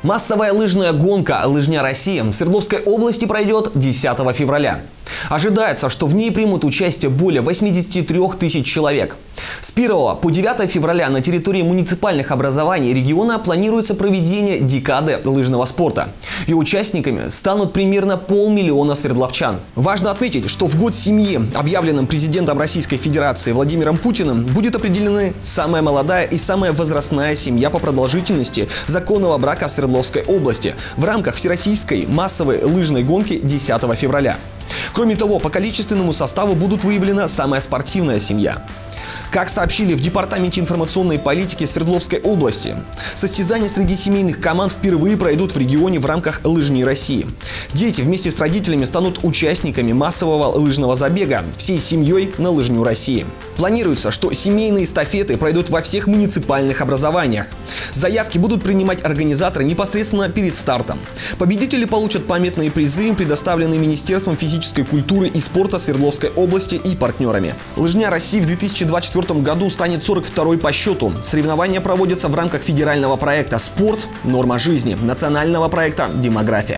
Массовая лыжная гонка «Лыжня России» в Свердловской области пройдет 10 февраля. Ожидается, что в ней примут участие более 83 тысяч человек. С 1 по 9 февраля на территории муниципальных образований региона планируется проведение декады лыжного спорта. И участниками станут примерно 500 000 свердловчан. Важно отметить, что в год семьи, объявленным президентом Российской Федерации Владимиром Путиным, будет определена самая молодая и самая возрастная семья по продолжительности законного брака в Свердловской области в рамках Всероссийской массовой лыжной гонки 10 февраля. Кроме того, по количественному составу будут выявлена самая спортивная семья. Как сообщили в Департаменте информационной политики Свердловской области, состязания среди семейных команд впервые пройдут в регионе в рамках «Лыжни России». Дети вместе с родителями станут участниками массового лыжного забега всей семьей на «Лыжню России». Планируется, что семейные эстафеты пройдут во всех муниципальных образованиях. Заявки будут принимать организаторы непосредственно перед стартом. Победители получат памятные призы, предоставленные Министерством физической культуры и спорта Свердловской области и партнерами. «Лыжня России» в 2024 году станет 42-й по счету. Соревнования проводятся в рамках федерального проекта «Спорт. Норма жизни», национального проекта «Демография».